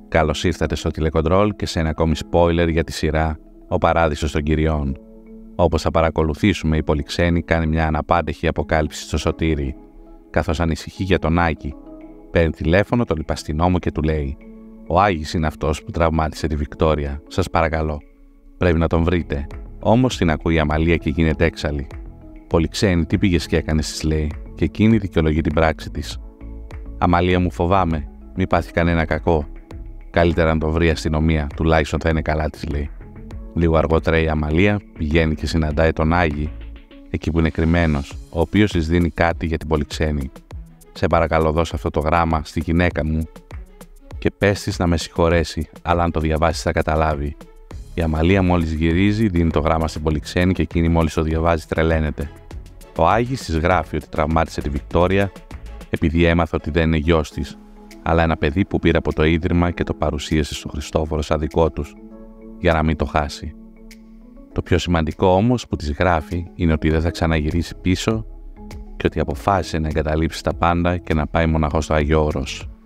Καλώς ήρθατε στο τηλεκοντρόλ και σε ένα ακόμη spoiler για τη σειρά «Ο Παράδεισος των Κυριών». Όπως θα παρακολουθήσουμε, η Πολυξένη κάνει μια αναπάντεχη αποκάλυψη στο Σωτήρη, καθώς ανησυχεί για τον Άγη. Παίρνει τηλέφωνο τον υπαστηνόμο και του λέει: «Ο Άγης είναι αυτός που τραυμάτισε τη Βικτόρια. Σας παρακαλώ. Πρέπει να τον βρείτε». Όμως την ακούει η Αμαλία και γίνεται έξαλλη. «Πολυξένη, τι πήγες και έκανες», της λέει, και εκείνη δικαιολογεί την πράξη της. «Αμαλία μου, φοβάμαι. Μη πάθει κανένα κακό. Καλύτερα να το βρει η αστυνομία, τουλάχιστον θα είναι καλά», της λέει. Λίγο αργότερα η Αμαλία πηγαίνει και συναντάει τον Άγη, εκεί που είναι κρυμμένος, ο οποίος της δίνει κάτι για την Πολυξένη. «Σε παρακαλώ, δώσε αυτό το γράμμα στη γυναίκα μου και πες της να με συγχωρέσει, αλλά αν το διαβάσει θα καταλάβει». Η Αμαλία μόλις γυρίζει, δίνει το γράμμα στην Πολυξένη και εκείνη μόλις το διαβάζει τρελαίνεται. Ο Άγης της γράφει ότι τραυμάτισε τη Βικτόρια επειδή έμαθε ότι δεν είναι γιος της, αλλά ένα παιδί που πήρε από το ίδρυμα και το παρουσίασε στο Χριστόφορο σαν δικό τους, για να μην το χάσει. Το πιο σημαντικό όμως που της γράφει είναι ότι δεν θα ξαναγυρίσει πίσω και ότι αποφάσισε να εγκαταλείψει τα πάντα και να πάει μοναχός στο Άγιο Όρος.